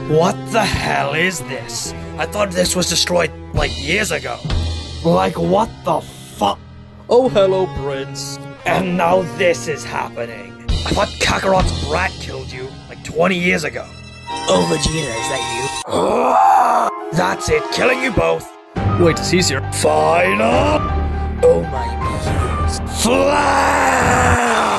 What the hell is this? I thought this was destroyed, like, years ago. Like, what the fuck? Oh, hello, Prince. And now this is happening. I thought Kakarot's brat killed you, like, 20 years ago. Oh, Vegeta, is that you? That's it, killing you both. Wait, to seize your final. you? Oh my beans. Flash!